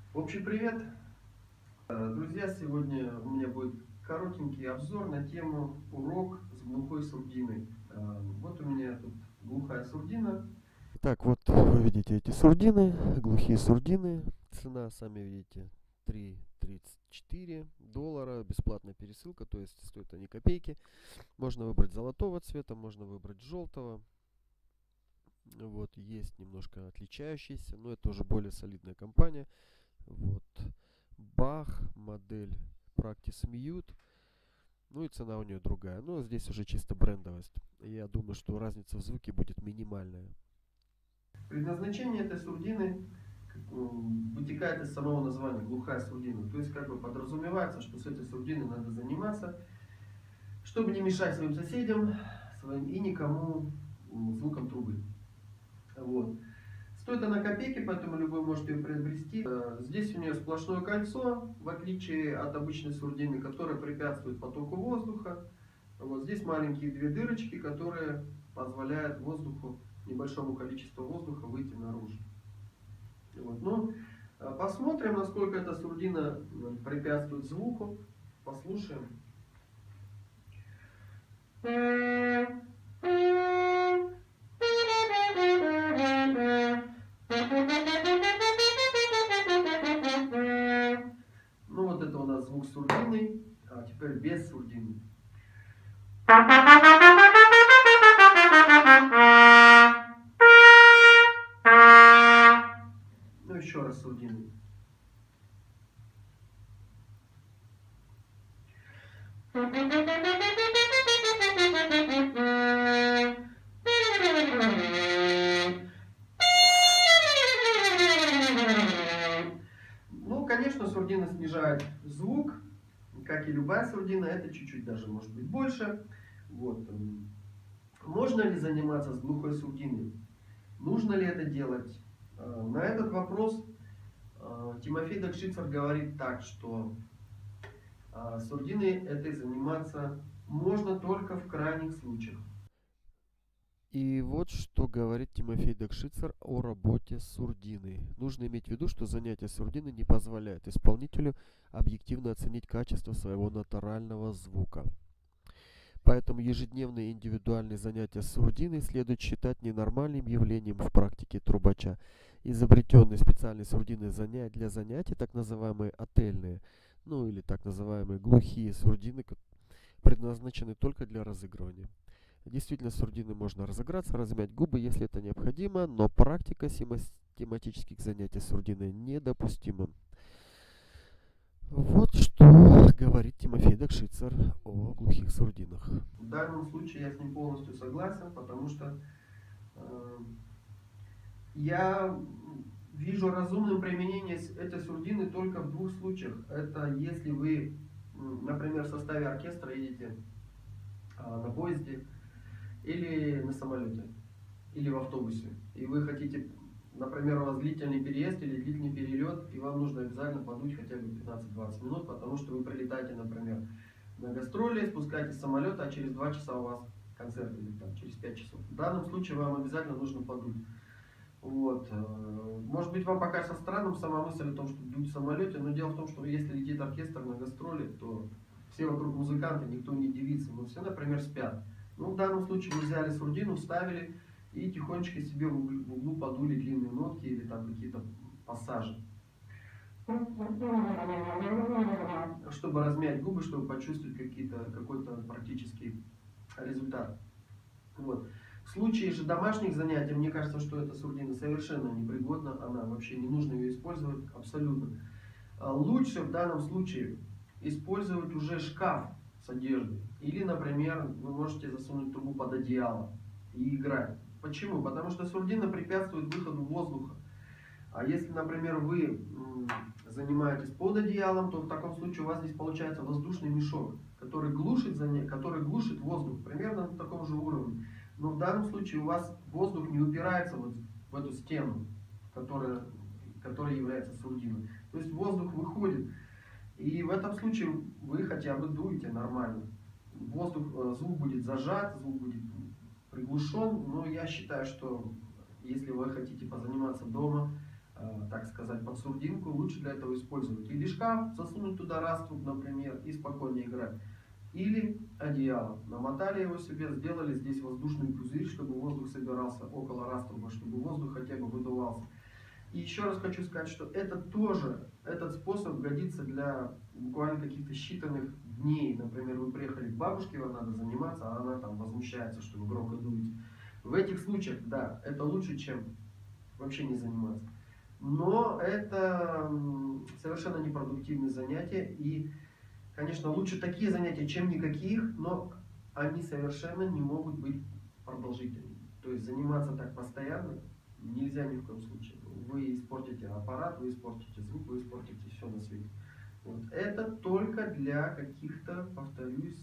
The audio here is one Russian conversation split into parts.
Общий привет, друзья! Сегодня у меня будет коротенький обзор на тему урок с глухой сурдиной. Вот у меня тут глухая сурдина. Так, вот вы видите эти сурдины, глухие сурдины. Цена, сами видите, $3.34, бесплатная пересылка, то есть стоят они копейки. Можно выбрать золотого цвета, можно выбрать желтого. Вот, есть немножко отличающиеся, но это уже более солидная компания. Вот, Bach, модель Practice Mute. Ну и цена у нее другая. Но здесь уже чисто брендовость. Я думаю, что разница в звуке будет минимальная. Предназначение этой сурдины вытекает из самого названия глухая сурдина. То есть как бы подразумевается, что с этой сурдиной надо заниматься, чтобы не мешать своим соседям и никому звуком трубы. Вот. Стоит она копейки, поэтому любой может ее приобрести. Здесь у нее сплошное кольцо, в отличие от обычной сурдины, которая препятствует потоку воздуха. Вот здесь маленькие две дырочки, которые позволяют воздуху, небольшому количеству воздуха выйти наружу. Вот. Ну, посмотрим, насколько эта сурдина препятствует звуку. Послушаем. Ну вот это у нас звук сурдины, а теперь без сурдины. Ну еще раз сурдины. Ну, конечно, сурдина снижает звук, как и любая сурдина, это чуть-чуть даже может быть больше. Вот. Можно ли заниматься с глухой сурдиной? Нужно ли это делать? На этот вопрос Тимофей Дакшицер говорит так, что сурдиной этой заниматься можно только в крайних случаях. И вот что говорит Тимофей Дакшицер о работе с сурдиной. Нужно иметь в виду, что занятие сурдиной не позволяет исполнителю объективно оценить качество своего натурального звука. Поэтому ежедневные индивидуальные занятия с сурдиной следует считать ненормальным явлением в практике трубача. Изобретенные специальные сурдины для занятий, так называемые отельные, ну или так называемые глухие сурдины, предназначены только для разыгрывания. Действительно, с сурдиной можно разыграться, размять губы, если это необходимо, но практика систематических занятий с сурдиной недопустима. Вот что говорит Тимофей Дакшицер о глухих сурдинах. В данном случае я с ним полностью согласен, потому что я вижу разумным применение этой сурдины только в двух случаях. Это если вы, например, в составе оркестра едете на поезде или на самолете, или в автобусе, и вы хотите, например, у вас длительный переезд или длительный перелет, и вам нужно обязательно подуть хотя бы 15-20 минут, потому что вы прилетаете, например, на гастроли, спускаетесь с самолета, а через 2 часа у вас концерт, или там, через 5 часов. В данном случае вам обязательно нужно подуть. Вот. Может быть, вам покажется странным сама мысль о том, что дуть в самолете, но дело в том, что если летит оркестр на гастроли, то все вокруг музыканты, никто не девится, но все, например, спят. Ну, в данном случае вы взяли сурдину, вставили и тихонечко себе в углу подули длинные нотки или там какие-то пассажи. Чтобы размять губы, чтобы почувствовать какой-то практический результат. Вот. В случае же домашних занятий, мне кажется, что эта сурдина совершенно непригодна, она вообще не нужно ее использовать абсолютно. Лучше в данном случае использовать уже шкаф с одеждой. Или, например, вы можете засунуть трубу под одеяло и играть. Почему? Потому что сурдина препятствует выходу воздуха. А если, например, вы занимаетесь под одеялом, то в таком случае у вас здесь получается воздушный мешок, который глушит воздух примерно на таком же уровне. Но в данном случае у вас воздух не упирается вот в эту стену, которая является сурдиной. То есть воздух выходит. И в этом случае вы хотя бы дуете нормально. Звук будет зажат, звук будет приглушен. Но я считаю, что если вы хотите позаниматься дома так сказать, под сурдинку, лучше для этого использовать или шкаф, засунуть туда раструб, например, и спокойно играть. Или одеяло. Намотали его себе, сделали здесь воздушный пузырь, чтобы воздух собирался около раструба, чтобы воздух хотя бы выдувался. И еще раз хочу сказать, что это тоже, этот способ годится для буквально каких-то считанных дней. Например, вы приехали к бабушке, вам надо заниматься, а она там возмущается, что вы громко дуете. В этих случаях, да, это лучше, чем вообще не заниматься. Но это совершенно непродуктивные занятия. И, конечно, лучше такие занятия, чем никаких, но они совершенно не могут быть продолжительными. То есть заниматься так постоянно нельзя ни в коем случае. Вы испортите аппарат, вы испортите звук, вы испортите все на свете. Вот. Это только для каких-то, повторюсь,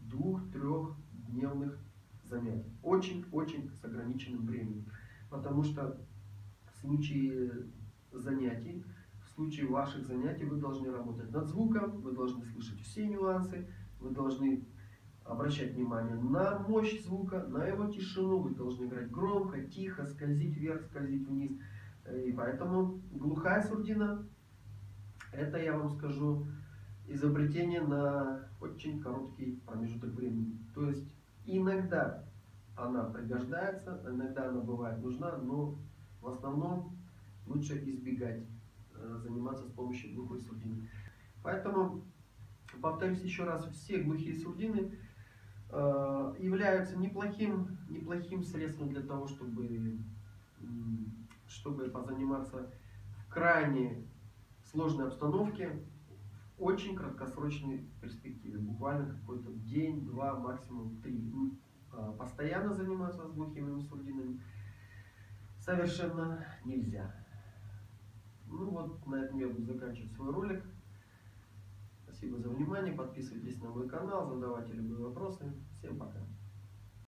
2-3-дневных занятий. Очень-очень с ограниченным временем. Потому что в случае занятий, в случае ваших занятий вы должны работать над звуком, вы должны слышать все нюансы, вы должны обращать внимание на мощь звука, на его тишину, вы должны играть громко, тихо, скользить вверх, скользить вниз. И поэтому глухая сурдина, это, я вам скажу, изобретение на очень короткий промежуток времени. То есть иногда она пригождается, иногда она бывает нужна, но в основном лучше избегать заниматься с помощью глухой сурдины. Поэтому, повторюсь еще раз, все глухие сурдины являются неплохим средством для того, чтобы позаниматься в крайне сложной обстановке в очень краткосрочной перспективе. Буквально какой-то день, два, максимум 3. Постоянно заниматься с глухими сурдинами совершенно нельзя. Ну вот, на этом я буду заканчивать свой ролик. Спасибо за внимание. Подписывайтесь на мой канал, задавайте любые вопросы.